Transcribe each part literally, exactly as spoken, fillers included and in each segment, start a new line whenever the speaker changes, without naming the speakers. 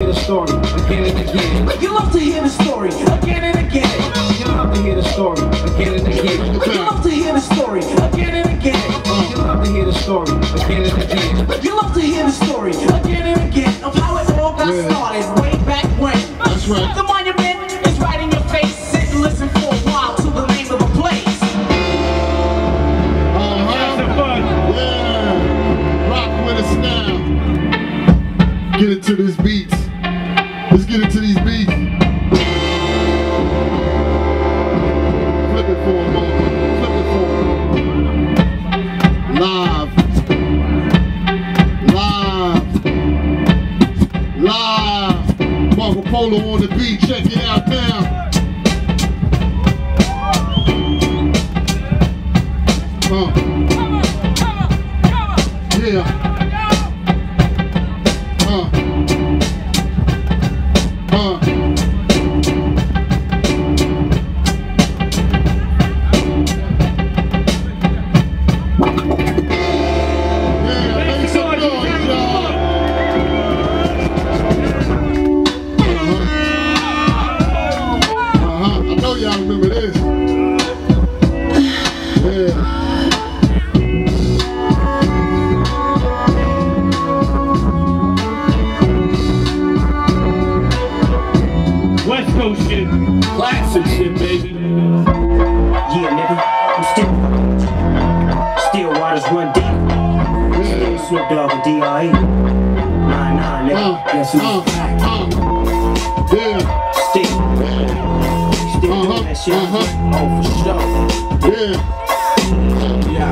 the story again and again.
You love to hear the story again and again.
You love to hear the story again and again.
You love to hear the story again and again.
You love to hear the story again and again.
You love to hear the story again and again of how it all got
Yeah.
started way back when.
That's right.
The monument is right in your face. Sit and listen for a while to the name of the place.
Uh-huh. Yeah. Rock with us now. Get into this beats. Let's get into these beats. Flip it for a moment. Flip it for a moment. Live. Live. Live. Marco Polo on the beat. Check it out now. Uh. Yeah. Uh. Uh. Yeah, make some noise, y'all. Uh-huh. Uh-huh. I know y'all remember this. Yeah.
West Coast shit, classic shit, baby.
Yeah, nigga, I'm still Still waters run deep. Still Snoop Dogg and D R E. Nah, nah, nigga.
Uh,
Guess who's
uh,
back?
uh, yeah,
Still, still
Uh-huh,
doing that shit.
uh-huh.
Oh, for sure.
yeah.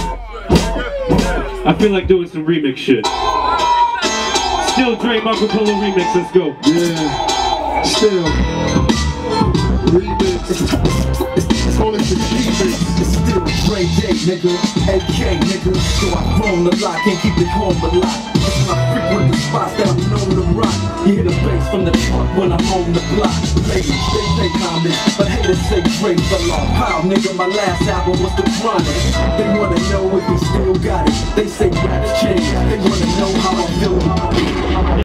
I feel like doing some remix shit. Still Dre Marco Polo remix, let's go.
Yeah, still remix. Call it the remix.
It's still Dre Day, nigga, A K, nigga. So I roam the lot, can't keep it home a lot. That's when I frequent the spots that I'm known to rock. You hear the bass from the truck when I'm on the block. Ladies, they pay comments, but haters say Dre fell off. How, nigga, my last album was The Chronic. They wanna know if he still got it. They say rap change. They wanna know how I feel.